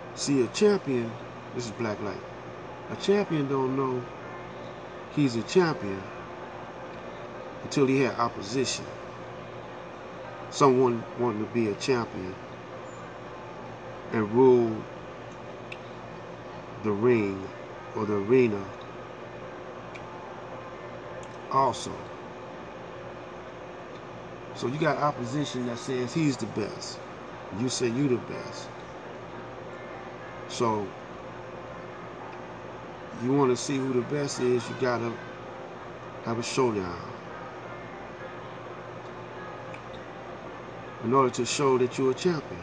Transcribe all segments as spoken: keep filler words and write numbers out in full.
See, a champion, this is black light. A champion don't know he's a champion until he had opposition. Someone wanting to be a champion and rule the ring or the arena also. So you got opposition that says he's the best. You say you the best. So you want to see who the best is, you gotta have a showdown. In order to show that you're a champion.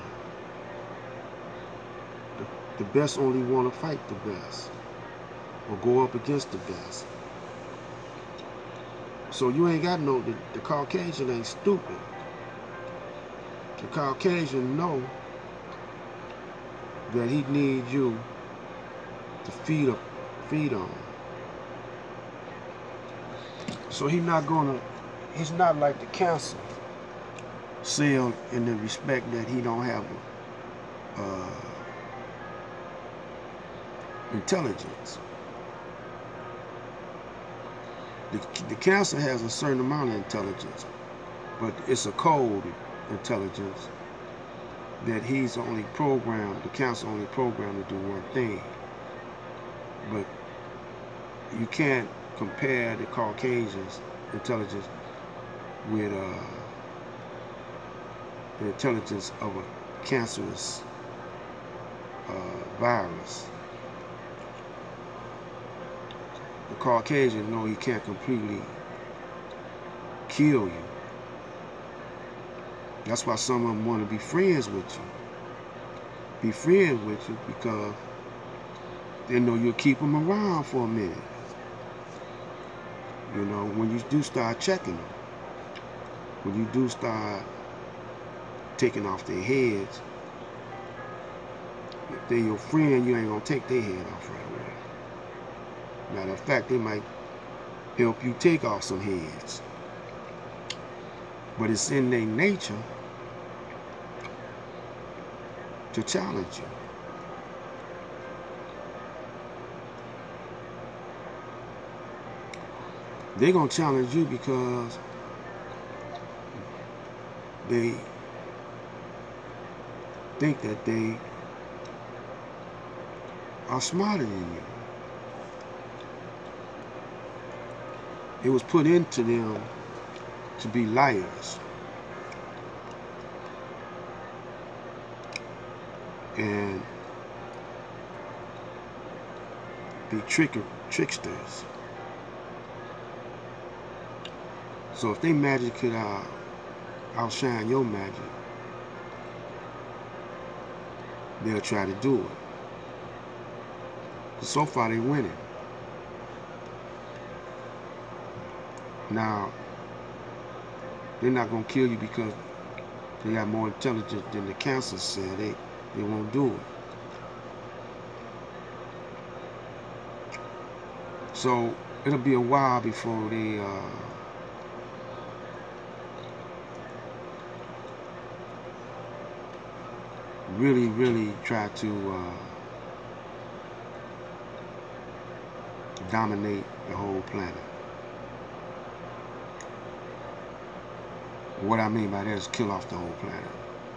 The, the best only want to fight the best or go up against the best. So you ain't got no, the, the Caucasian ain't stupid. The Caucasian know that he needs you to feed up, feed on. So he's not gonna, he's not like the cancer cell in the respect that he don't have uh, intelligence. The, the cancer has a certain amount of intelligence, but it's a cold intelligence that he's only programmed, the cancer only programmed to do one thing. But you can't compare the Caucasian's intelligence with uh, the intelligence of a cancerous uh, virus. The Caucasian know he can't completely kill you. That's why some of them want to be friends with you. Be friends with you because they know you'll keep them around for a minute. You know, when you do start checking them, when you do start taking off their heads, if they're your friend, you ain't gonna take their head off right away. Matter of fact, they might help you take off some heads. But it's in their nature to challenge you. They're gonna challenge you because they think that they are smarter than you. It was put into them to be liars and be tricker, tricksters. So if they magic could uh, outshine your magic, they'll try to do it. So far they winning. Now, they're not gonna kill you because they got more intelligence than the cancer cell. They they won't do it. So it'll be a while before they uh, really, really try to uh, dominate the whole planet. What I mean by that is kill off the whole planet.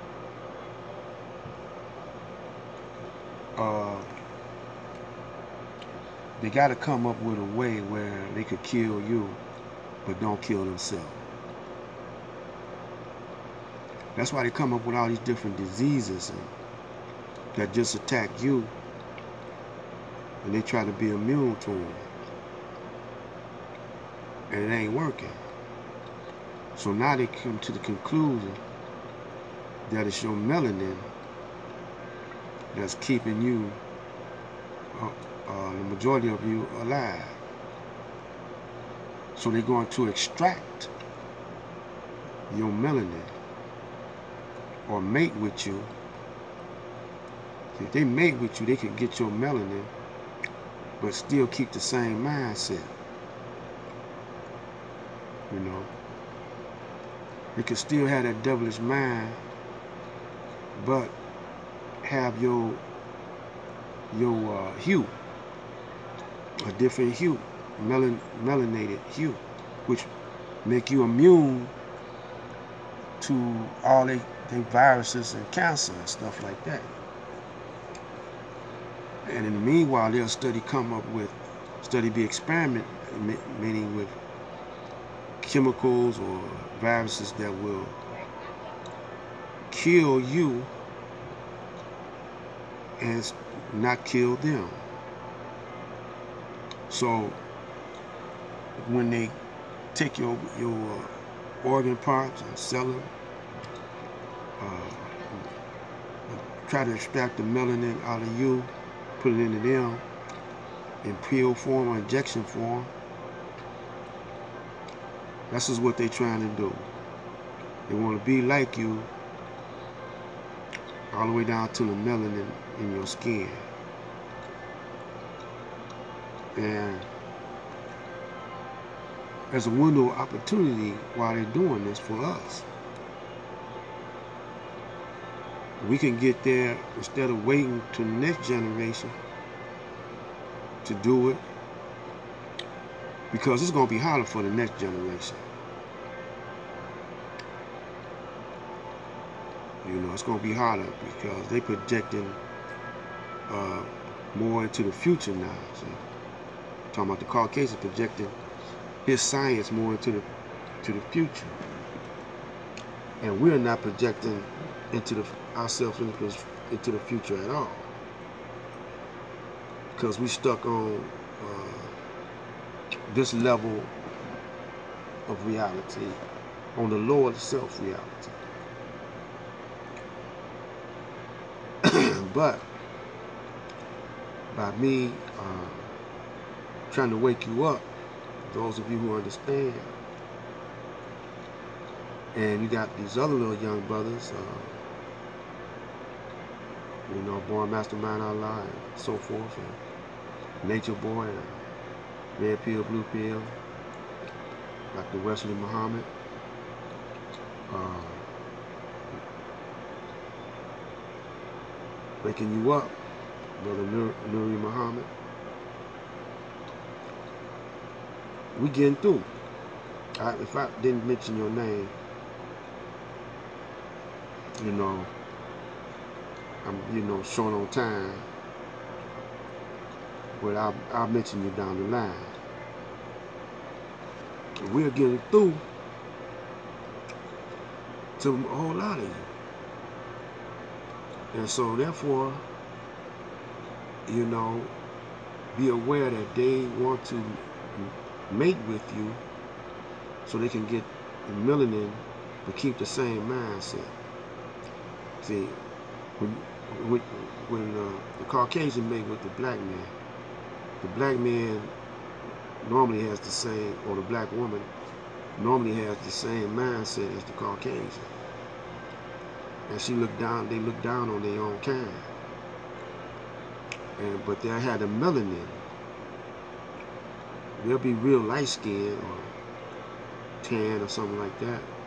Uh, they got to come up with a way where they could kill you, but don't kill themselves. That's why they come up with all these different diseases and, that just attack you, and they try to be immune to them, and it ain't working. So now they come to the conclusion that it's your melanin that's keeping you, uh, uh, the majority of you, alive. So they're going to extract your melanin or mate with you. If they mate with you, they can get your melanin, but still keep the same mindset. You know, they can still have that devilish mind, but have your your uh, hue, a different hue, melan melanated hue, which make you immune to all the viruses and cancer and stuff like that. And in the meanwhile, they'll study come up with, study the experiment, meaning with chemicals or viruses that will kill you and not kill them. So when they take your your uh, organ parts and sell them, uh, try to extract the melanin out of you, put it into them in pill form or injection form. This is what they're trying to do. They want to be like you, all the way down to the melanin in your skin. And there's a window of opportunity while they're doing this for us. We can get there instead of waiting to the next generation to do it, because it's going to be harder for the next generation. You know, it's going to be harder because they're projecting uh, more into the future now. So, talking about the Caucasian projecting his science more into the to the future, and we're not projecting into the ourselves into, into the future at all, because we stuck on uh, this level of reality, on the lower self reality. But by me uh, trying to wake you up, those of you who understand, and you got these other little young brothers, uh, you know, Born Mastermind Allah and so forth, and Nature Boy, and Red Pill, Blue Pill, Doctor Wesley Muhammad, uh, waking you up, Brother Nur Nuri Muhammad. We getting through. I, if I didn't mention your name, you know, I'm, you know, short on time, but I'll, I'll mention you down the line. We're getting through to a whole lot of you. And so therefore, you know, be aware that they want to mate with you so they can get the melanin but keep the same mindset. See, when when, when uh, the Caucasian mate with the black man, the black man normally has the same, or the black woman normally has the same mindset as the Caucasian. And she look down, they look down on their own kind. And but they had a melanin. They'll be real light skinned or tan or something like that.